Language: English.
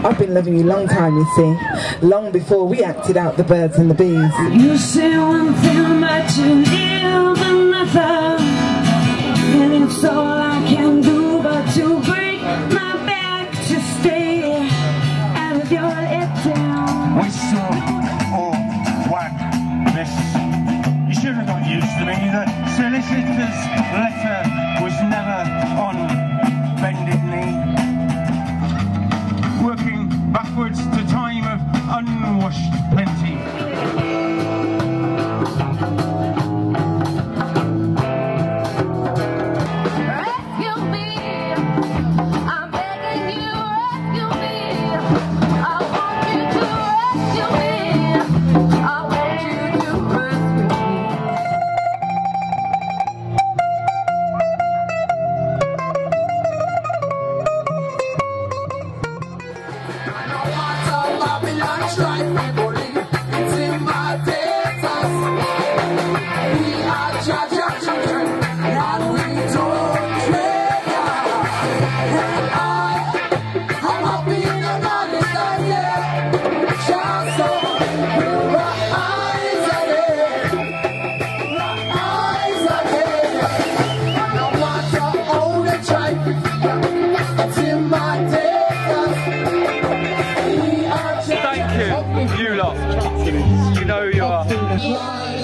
I've been loving you long time, you see. Long before we acted out the birds and the bees. You say one thing but you live another, and it's all I can do but to break my back to stay out of your let down. Whistle or whack this. You should have got used to me. The solicitor's letter was never on bended knee. Working backwards to time of unwashed plenty. You lot, you know you are.